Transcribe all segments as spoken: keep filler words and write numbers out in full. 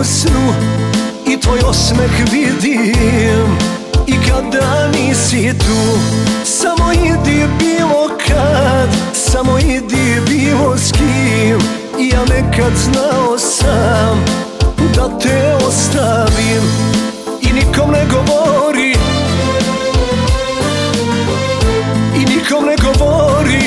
u snu i tvoj osmeh vidim i kada nisi tu. Samo idi bilo kad, samo idi bilo s kim. Ja nekad znao sam da te ostavim i nikom ne govori, i nikom ne govori.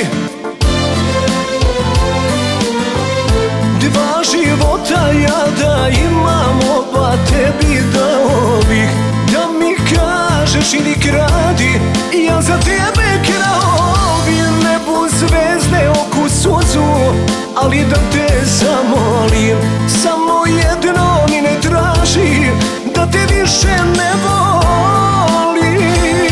Dva života ja da imam, oba tebi dao bih. Da mi kažeš idi kradi, ja za tebe krao bi. Nebu zvezde oku suzu, ali da te zamolim, samo jedno mi ne traži, da te više ne volim.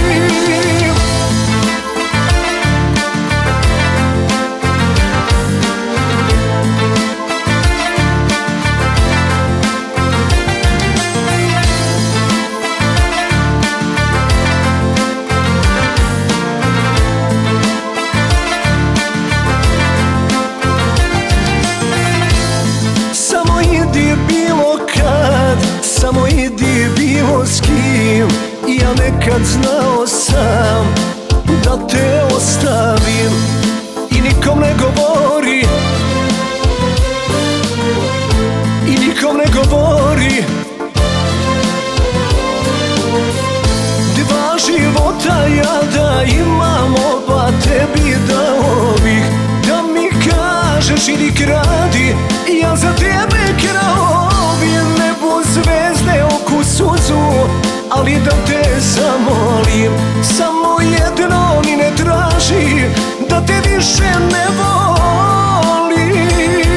Samo idi bilo s kim. Ja nekad znao sam da te ostavim i nikom ne govori, i nikom ne govori. Dva života ja da imam, oba tebi dao bih. Da mi kažeš idi kradi, ja za tebe krao bi. Nebu zvezde oku suzu, ali da te zamolim, samo jedno mi ne traži, da te više ne volim.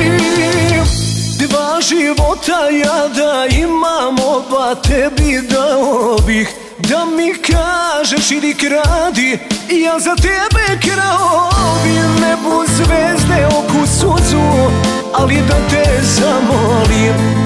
Dva života ja da imam, oba tebi dao bih. Da mi kažeš idi kradi, ja za tebe krao bi. Nebu zvezde oku suzu, ali da te zamolim,